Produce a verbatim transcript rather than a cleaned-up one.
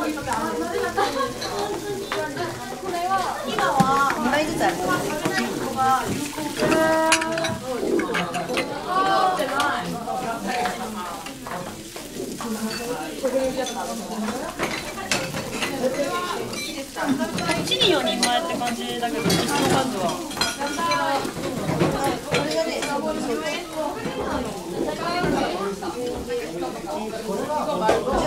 にまいずつある。 いちによにんまえって感じだけど、椅子の数は。 これがね、これが